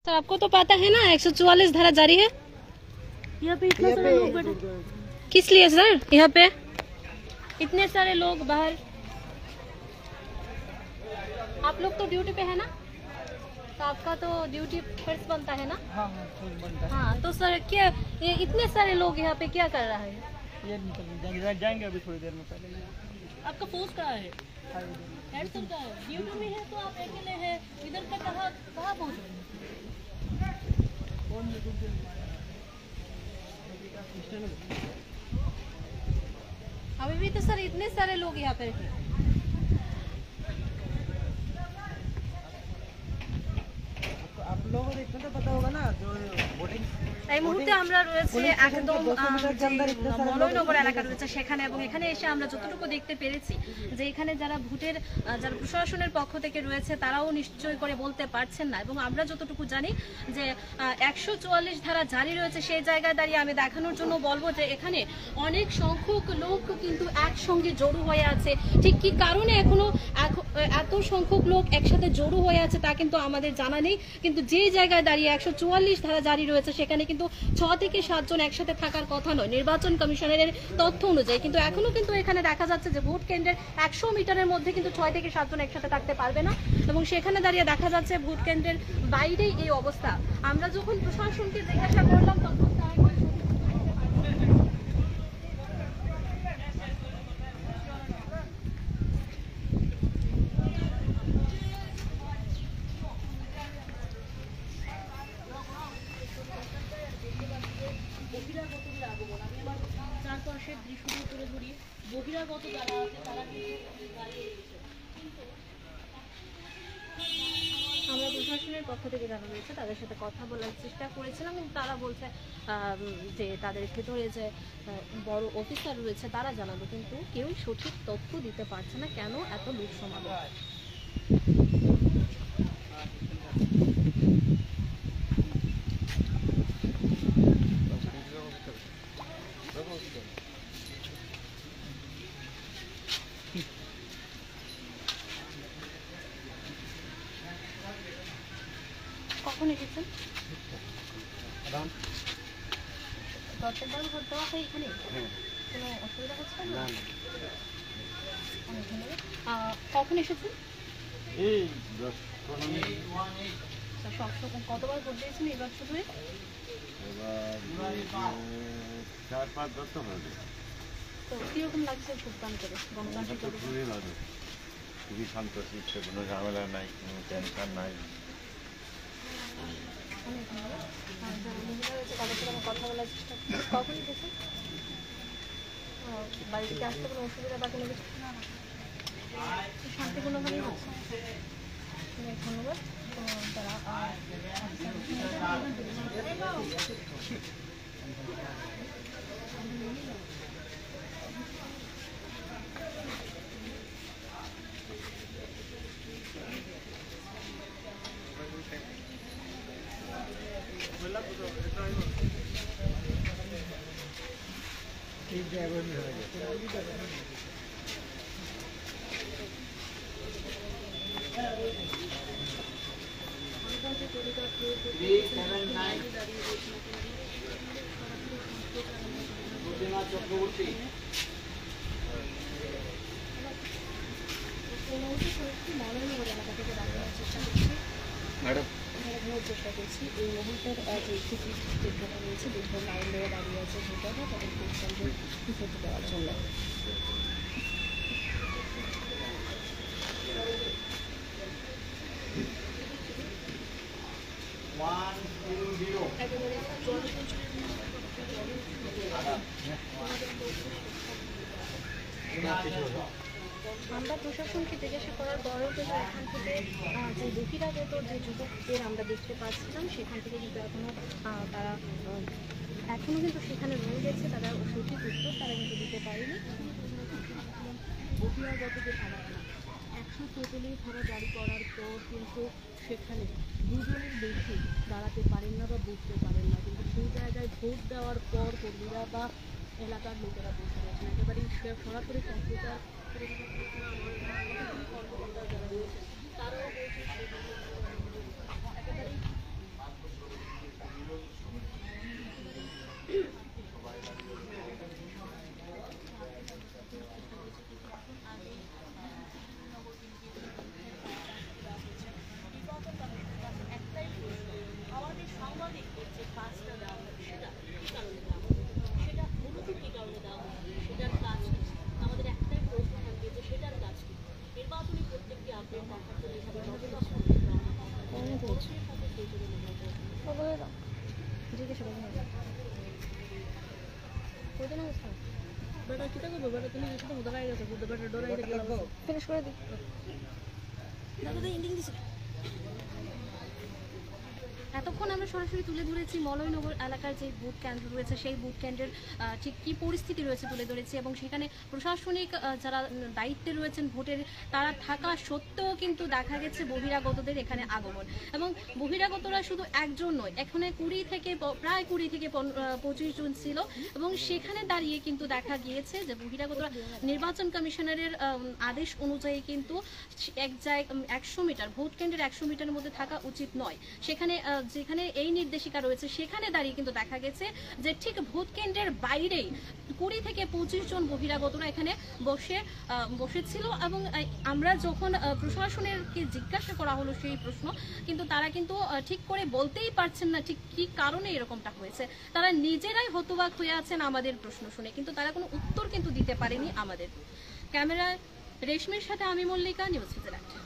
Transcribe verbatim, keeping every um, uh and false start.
Sir आपको तो पता है ना एक सौ चौवालीस धारा जारी है यहाँ पे इतना सारे लोग बैठे। किस लिए सर? यहाँ पे इतने सारे लोग बाहर, आप लोग तो ड्यूटी पे है ना, तो आपका तो ड्यूटी फर्स्ट बनता है ना। हाँ हाँ फर्स्ट बनता है। हाँ तो सर क्या ये इतने सारे लोग यहाँ पे क्या कर रहा है? ये निकल जाएंगे जाएंगे अभी थोड़ी देर में। पहले आपका पोस्ट कहाँ है? हेड सर का है, ड्यूटी में है तो आप अकेले हैं, इधर का कहाँ कहाँ पहुँच रहे हैं? अभी भी तो सर इतने सारे लोग यहाँ पे आप लोगों को इतना तो पता होगा ना जो वोटिंग এই মুহূর্তে আমরা রয়েছে একদম মলয়নগর এলাকা রয়েছে সেখানে, এবং এখানে এসে আমরা যতটুকু দেখতে পেরেছি যে এখানে যারা ভোটের যারা প্রশাসনের পক্ষ থেকে রয়েছে তারাও নিশ্চয় করে বলতে পারছেন না, এবং আমরা যতটুকু জানি যে একশো চুয়াল্লিশ ধারা জারি রয়েছে সেই জায়গায় দাঁড়িয়ে আমি দেখানোর জন্য বলবো যে এখানে অনেক সংখ্যক লোক কিন্তু একসঙ্গে জড়ো হয়ে আছে। ঠিক কি কারণে এখনো এত সংখ্যক লোক একসাথে জড়ো হয়ে আছে তা কিন্তু আমাদের জানা নেই, কিন্তু যে জায়গায় দাঁড়িয়ে একশো চুয়াল্লিশ ধারা জারি রয়েছে সেখানে কিন্তু ছ থেকে সাতজন একসাথে থাকার কথা নয় নির্বাচন কমিশনের তথ্য অনুযায়ী, কিন্তু এখনো কিন্তু এখানে দেখা যাচ্ছে যে ভোট কেন্দ্রের একশো মিটারের মধ্যে কিন্তু ছয় থেকে সাতজন একসাথে থাকতে পারবে না, এবং সেখানে দাঁড়িয়ে দেখা যাচ্ছে ভোট কেন্দ্রের বাইরেই এই অবস্থা। আমরা যখন প্রশাসনকে জিজ্ঞাসা করলাম তখন চারপাশের দৃশ্যটি তুলে ধরি, বহিরাগত যারা আছে তারা আমরা প্রশাসনের পক্ষ থেকে জানা হয়েছে তাদের সাথে কথা বলার চেষ্টা করেছিলাম, কিন্তু তারা বলছে যে তাদের ভেতরে যে বড় অফিসার রয়েছে তারা জানাবে, কিন্তু কেউ সঠিক তথ্য দিতে পারছে না কেন এত লোক সমাগম। কখন এসেছেন? দশটার পর ভোট দেওয়া হয় এখানে, কোনো অসুবিধা হচ্ছে না? কখন এসেছেন? কতবার ভোট দিয়েছেন এবার শুধু? চার পাঁচ বছর হবে। তো কিরকম লাগছে ভোটদান করে? গণতান্ত্রিক খুবই ভালো, খুবই শান্তশিষ্ট, কোনো ঝামেলা নাই, কোনো টেনশন নাই। কথা বলার চেষ্টা কখন এসেছেন? বাড়িতে আসতে কোনো অসুবিধা বা কোনো কিছু শান্তিপূর্ণভাবেই হচ্ছে। ধন্যবাদ। তারা ठीक है वो में हो गया। चक्रवर्ती মলয়নগর এলাকা থেকে দাঁড়ানোর চেষ্টা করছি ম্যাডাম চেষ্টা করছি এই মুহূর্তের যে টিকিট কেন্দ্রটা রয়েছে দীর্ঘ লাইন ধরে দাঁড়িয়ে আছে ভোটাররা তাদের ভোট ভোট দেওয়ার জন্য। আমরা প্রশাসনকে জিজ্ঞাসা করার পরেও কিন্তু এখান থেকে যে বহিরাগত যে যুবকদের আমরা দেখতে পাচ্ছিলাম সেখান থেকে কিন্তু এখনো তারা এখনো কিন্তু সেখানে রয়ে গেছে, তারা সঠিক উত্তর তারা কিন্তু দিতে পারেনি। বহিরাগত যে ধারাটা একশো চৌচল্লিশ ধারা জারি করার পর কিন্তু সেখানে দুজনের বেশি দাঁড়াতে পারেন না বা বুঝতে পারেন না, কিন্তু সেই জায়গায় ভোট দেওয়ার পর কর্মীরা বা এলাকার লোকেরা বসে রয়েছেন একেবারেই সরাসরি কম্পিউটার কর্মকর্তা যারা রয়েছেন তারাও বলছেন একেবারেই শতাধিক যে কাজটা দেওয়া হবে সেটা কী কারণে দেওয়া হবে, সেটা মূলত কী কারণে দেওয়া হবে, সেটার কাজ কী? আমাদের একটাই প্রশ্ন থাকবে যে সেটার কাজ কী। নির্বাচনী প্রত্যেকটি আপডেট দেখার জন্য এভাবে নজর রাখুন। মানুষের সাথে সেই জন্য জিজ্ঞেস বেটা কী থাকবো, বেটা তুমি সাথে মুদা গায়ে গেছে, বুদ্ধ বেটা ডোরাই লাগবো ফিনিশ করে দিই। ইন্ডিং দিচ্ছে। এতক্ষণ আমরা সরাসরি তুলে ধরেছি মলয়নগর এলাকার যে বুথ কেন্দ্র রয়েছে সেই বুথ কেন্দ্রের আহ, ঠিক কী পরিস্থিতি রয়েছে তুলে ধরেছি, এবং সেখানে প্রশাসনিক আহ, যারা দায়িত্বে রয়েছেন ভোটের তারা থাকা সত্ত্বেও কিন্তু দেখা গেছে বহিরাগতদের এখানে আগমন, এবং বহিরাগতরা শুধু একজন নয়, এখানে কুড়ি থেকে প- প্রায় কুড়ি থেকে পন- আহ, পঁচিশ জন ছিল, এবং সেখানে দাঁড়িয়ে কিন্তু দেখা গিয়েছে যে বহিরাগতরা নির্বাচন কমিশনারের আহ, আদেশ অনুযায়ী কিন্তু এক জায়গায় একশো মিটার ভোট কেন্দ্রের একশো মিটারের মধ্যে থাকা উচিত নয়। সেখানে আহ, যেখানে এই নির্দেশিকা রয়েছে সেখানে দাঁড়িয়ে কিন্তু দেখা গেছে যে ঠিক ভোট কেন্দ্রের বাইরেই কুড়ি থেকে পঁচিশ জন বহিরাগতরা এখানে বসে আহ, বসেছিল, এবং আহ, আমরা যখন আহ, প্রশাসনের কে জিজ্ঞাসা করা হলো সেই প্রশ্ন, কিন্তু তারা কিন্তু আহ, ঠিক করে বলতেই পারছেন না ঠিক কি কারণে এরকমটা হয়েছে। তারা নিজেরাই হতবাক হয়ে আছেন আমাদের প্রশ্ন শুনে, কিন্তু তারা কোনো উত্তর কিন্তু দিতে পারেনি আমাদের। ক্যামেরায় রেশমির সাথে আমি মল্লিকা, নিউজ সুইজারল্যান্ড।